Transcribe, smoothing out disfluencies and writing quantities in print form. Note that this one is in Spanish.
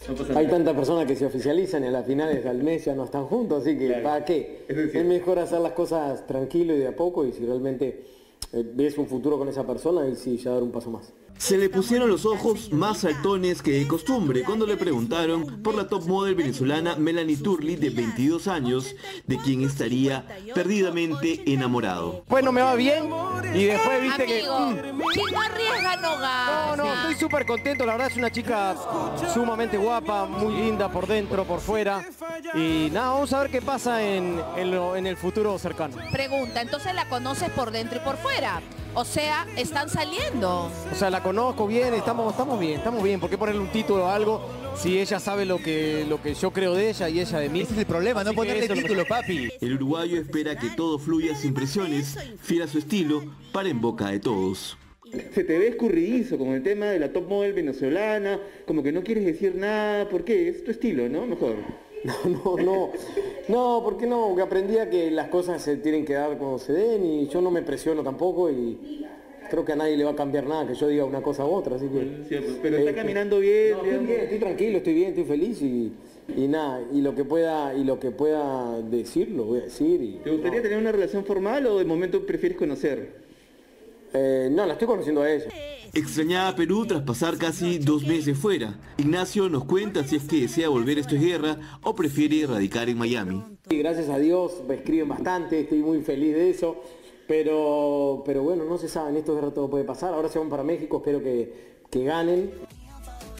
No pasa Hay nada. tantas personas que se oficializan y a las finales al mes ya no están juntos, así que Claro. ¿para qué? Eso es Es cierto. mejor hacer las cosas tranquilo y de a poco, y si realmente ves un futuro con esa persona, y sí, ya dar un paso más. Se le pusieron los ojos más saltones que de costumbre cuando le preguntaron por la top model venezolana Melanie Turley, de 22 años, de quien estaría perdidamente enamorado. Bueno, me va bien y después viste que... Amigo, quien no arriesga no gana. No, estoy súper contento, la verdad es una chica sumamente guapa, muy linda por dentro, por fuera. Y nada, vamos a ver qué pasa en el futuro cercano. Pregunta, entonces la conoces por dentro y por fuera. O sea, están saliendo. O sea, la conozco bien, estamos bien. ¿Por qué ponerle un título a algo si ella sabe lo que yo creo de ella y ella de mí? Ese es el problema, no Así que ponerle eso es lo título, papi. El uruguayo espera que todo fluya sin presiones, fiel a su estilo, para en boca de todos. Se te ve escurridizo con el tema de la top model venezolana, como que no quieres decir nada. ¿Por qué? Es tu estilo, ¿no? Mejor. No, ¿por qué no? Porque aprendí a que las cosas se tienen que dar cuando se den, y yo no me presiono tampoco, y creo que a nadie le va a cambiar nada que yo diga una cosa u otra, así que... Cierto, pero está caminando bien, No, digamos. estoy tranquilo, estoy bien, estoy feliz, y nada, y lo que pueda decir, lo voy a decir. Y, ¿Te gustaría tener una relación formal o de momento prefieres conocer? no, la estoy conociendo a ella. Extrañaba a Perú tras pasar casi 2 meses fuera. Ignacio nos cuenta si es que desea volver a Esto es Guerra o prefiere radicar en Miami. Y gracias a Dios me escriben bastante, estoy muy feliz de eso, pero bueno, no se sabe, en estos guerras todo puede pasar. Ahora se van para México, espero que ganen.